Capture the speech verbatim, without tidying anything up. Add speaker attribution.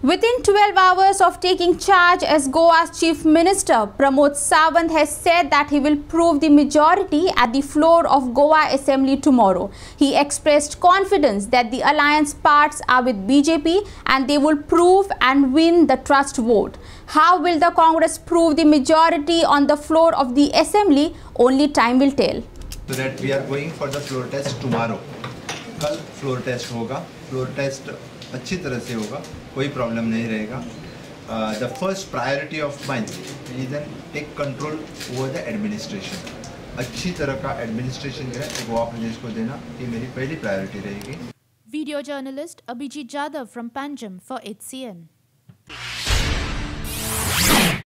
Speaker 1: Within twelve hours of taking charge as Goa's Chief Minister, Pramod Sawant has said that he will prove the majority at the floor of Goa Assembly tomorrow. He expressed confidence that the alliance parts are with B J P and they will prove and win the trust vote. How will the Congress prove the majority on the floor of the Assembly? Only time will tell.
Speaker 2: So that we are going for the floor test tomorrow. कल floor test होगा. Floor test अच्छी तरह से होगा, कोई problem नहीं रहेगा. The first priority of mine is then take control over the administration. अच्छी तरह का administration जो है गोवा प्रदेश को देना, ये मेरी पहली priority रहेगी.
Speaker 3: Video journalist Abhijit Jadhav from Panjim for H C N.